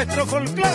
nuestro folclore.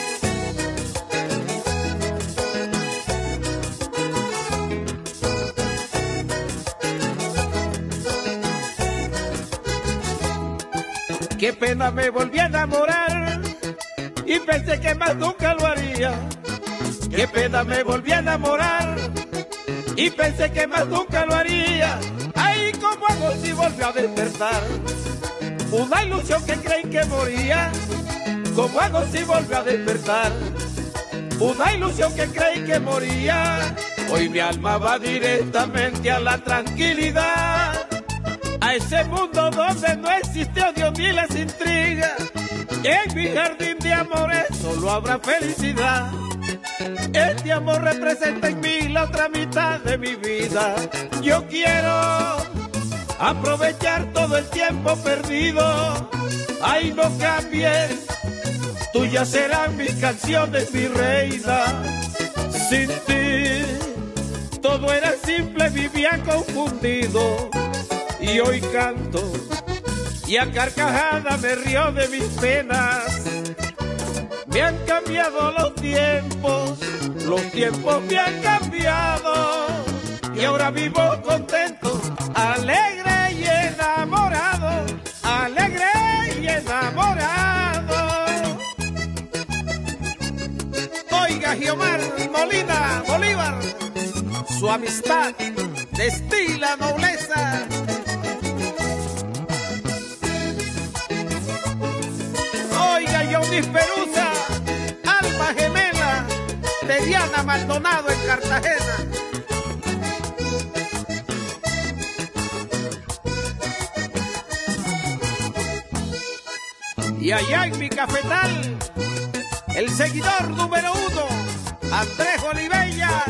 Qué pena, me volví a enamorar y pensé que más nunca lo haría. Qué pena, me volví a enamorar y pensé que más nunca lo haría. Ay, cómo hago si volvió a despertar una ilusión que creí que moría. ¿Cómo hago si volvió a despertar una ilusión que creí que moría? Hoy mi alma va directamente a la tranquilidad, a ese mundo donde no existe odio ni las intrigas. En mi jardín de amores solo habrá felicidad. Este amor representa en mí la otra mitad de mi vida. Yo quiero aprovechar todo el tiempo perdido. Ay, no cambies, tuyas serán mis canciones, mi reina. Sin ti todo era simple, vivía confundido. Y hoy canto y a carcajada me río de mis penas. Me han cambiado los tiempos me han cambiado. Y ahora vivo contento, alegre y enamorado, alegre y enamorado. Oiga, Giomar Molina Bolívar, su amistad destila nobleza. Oiga, Johnny Perusa, alma gemela de Diana Maldonado en Cartagena. Y allá en mi cafetal, el seguidor número 1, Andrés Olivella.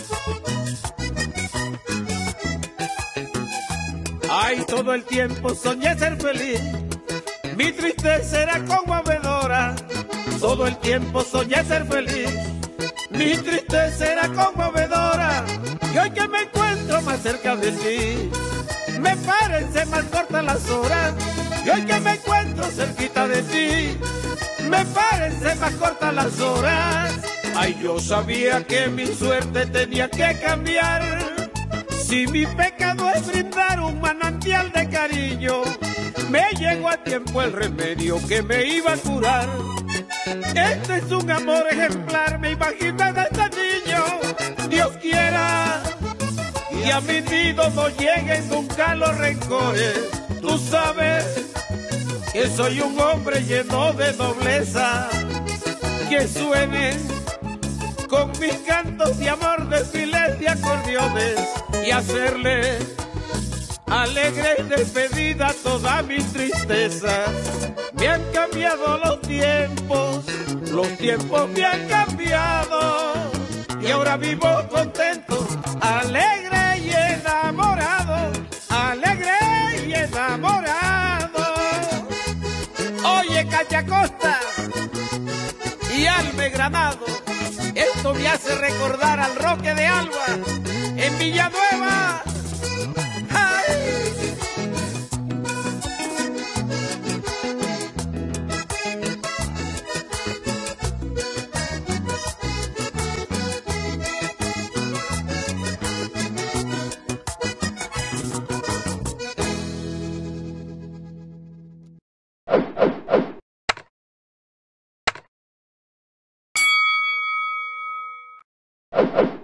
Ay, todo el tiempo soñé ser feliz, mi tristeza era conmovedora. Todo el tiempo soñé ser feliz, mi tristeza era conmovedora. Y hoy que me encuentro más cerca de ti, me parecen más cortas las horas. Y hoy que me encuentro cerquita de ti, me parecen más cortas las horas. Ay, yo sabía que mi suerte tenía que cambiar. Si mi pecado es brindar un manantial de cariño, me llegó a tiempo el remedio que me iba a curar. Este es un amor ejemplar, me imaginé desde niño. Dios quiera y a mi nido no lleguen nunca los rencores. Tú sabes que soy un hombre lleno de nobleza, que suenen con mis cantos de amor, desfiles de acordeones, y hacerle alegre despedida a toda mi tristeza. Me han cambiado los tiempos me han cambiado. Y ahora vivo contento, alegre y enamorado, alegre y enamorado. Oye, Cachacosta y Alme Granado, esto me hace recordar al Roque de Alba en Villanueva. ¡Ay! You